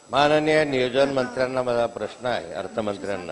माननीय नियोजन मंत्र्यांना माझा प्रश्न आहे, अर्थमंत्र्यांना,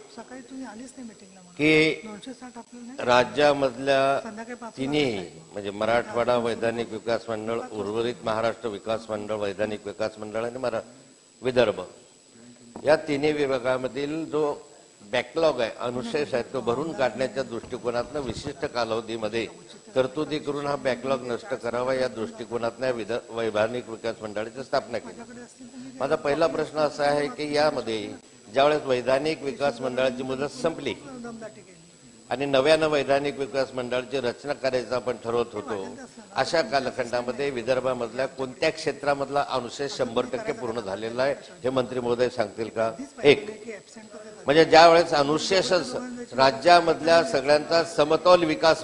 की राज्यामधल्या तिन्ही म्हणजे मराठवाडा वैधानिक विकास मंडळ, उर्वरित महाराष्ट्र विकास मंडळ, वैधानिक विकास मंडळ आणि विदर्भ या तिन्ही विभागामधील जो बॅकलॉग आहे, अनुशेष आहे, तो भरून काढण्याच्या दृष्टिकोनातून विशिष्ट कालावधीमध्ये तरतुदी करून हा बॅकलॉग नष्ट करावा या दृष्टिकोनातून वैधानिक विकास मंडळाची स्थापना केली। माझा पहिला प्रश्न असा आहे की यामध्ये ज्यावेळेस वैधानिक विकास मंडळाची मुदत संपली आणि नव्यानं वैधानिक विकास मंडळाची रचना करायचं आपण ठरवत होतो, अशा कालखंडामध्ये विदर्भामधल्या कोणत्या क्षेत्रामधला अनुशेष 100% पूर्ण झालेला आहे हे मंत्री महोदय सांगतील का? एक म्हणजे ज्यावेळेस अनुशेषच राज्यामधल्या सगळ्यांचा समतोल विकास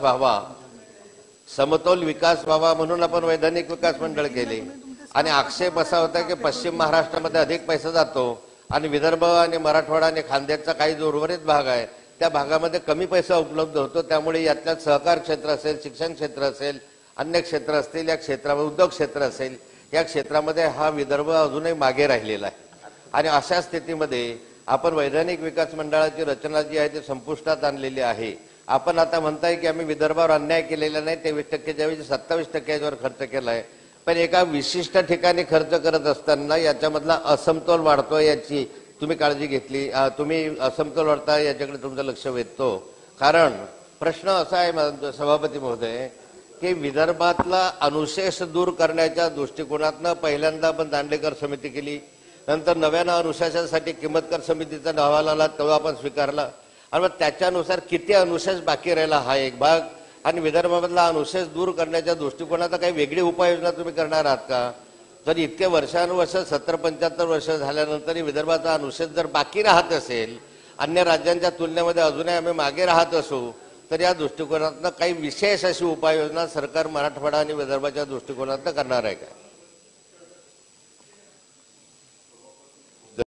व्हावा म्हणून आपण वैधानिक विकास मंडळ केले आणि आक्षेप असा होता की पश्चिम महाराष्ट्रामध्ये अधिक पैसा जातो आणि विदर्भ आणि मराठवाडा आणि खानदेशचा काही जो उर्वरित भाग आहे त्या भागामध्ये कमी पैसा उपलब्ध होतो, त्यामुळे यातल्या सहकार क्षेत्र असेल, शिक्षण क्षेत्र असेल, अन्य क्षेत्र असतील, या क्षेत्रामध्ये उद्योग क्षेत्र असेल, या क्षेत्रामध्ये हा विदर्भ अजूनही मागे राहिलेला आहे आणि अशा स्थितीमध्ये आपण वैधानिक विकास मंडळाची रचना जी आहे ती संपुष्टात आणलेली आहे। आपण आता म्हणताय की आम्ही विदर्भावर अन्याय केलेला नाही, 23% ज्यावेळी 27% याच्यावर खर्च केलाय, पण एका विशिष्ट ठिकाणी खर्च करत असताना याच्यामधला असमतोल वाढतो याची तुम्ही काळजी घेतली, तुम्ही असमतोल वाढता याच्याकडे तुमचं लक्ष वेधतो। कारण प्रश्न असा आहे सभापती महोदय की विदर्भातला अनुशेष दूर करण्याच्या दृष्टिकोनातनं पहिल्यांदा आपण दांडेकर समिती केली, नंतर नव्यानं अनुशेषासाठी किंमतकर समितीचा अहवाल आला, तेव्हा आपण स्वीकारला आणि मग त्याच्यानुसार किती अनुशेष बाकी राहिला हा एक भाग आणि विदर्भामधला अनुशेष दूर करण्याच्या दृष्टिकोनाचा काही वेगळी उपाययोजना तुम्ही करणार आहात का? जर इतके वर्षानुवर्ष 70-75 वर्ष झाल्यानंतरही विदर्भाचा अनुशेष जर बाकी राहत असेल, अन्य राज्यांच्या तुलनेमध्ये अजूनही आम्ही मागे राहत असू, तर या दृष्टिकोनातनं काही विशेष अशी उपाययोजना सरकार मराठवाडा आणि विदर्भाच्या दृष्टिकोनातनं करणार आहे का?